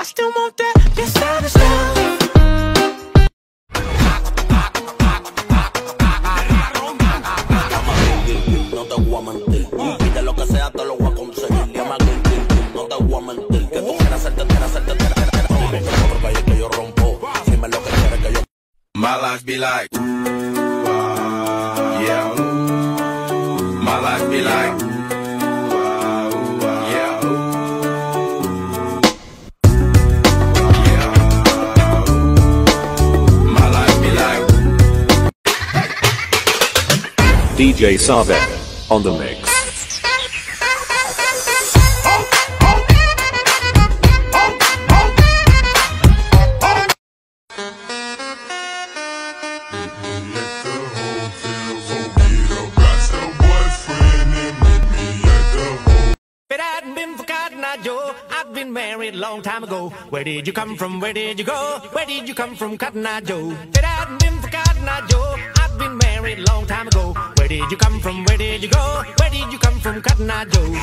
I still want that savage love. No te voy a mentir, pide lo que sea, te lo voy a conseguir. Llama no te voy a mentir, que tú quieras hacerte, otro país que yo rompo, dime lo que quieres que yo. My life be like, yeah. My life be like, yeah. My life be like. DJ Savek on the mix. I've been married a long time ago. Where did you come from? Where did you go? Where did you come from, Cotton Eye Joe? If it hadn't been for Cotton Eye Joe, I've been married a long time ago. Where did you come from? Where did you go? Where did you come from, Cotton Eye Joe?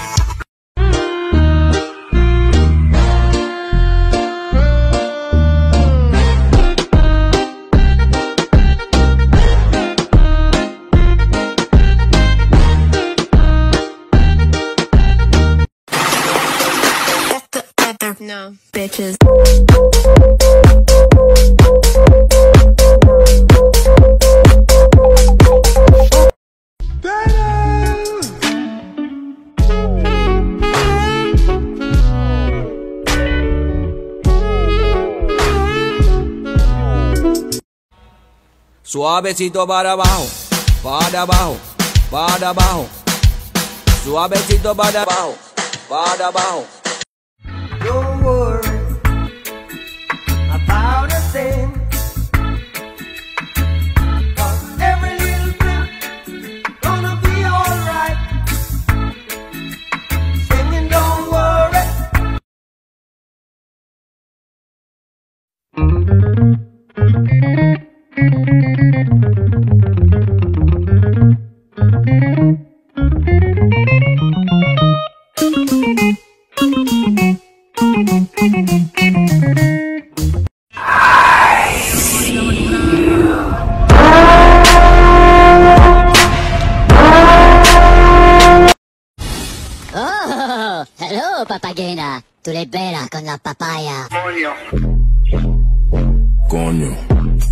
No, bitches. Suavecito para abajo, para abajo, para abajo. Suavecito para abajo, para abajo. Don't worry about a thing, 'cause every little bit gonna be alright. Singing, don't worry. Oh, hello, papagena. Tú le veras con la papaya. Coño.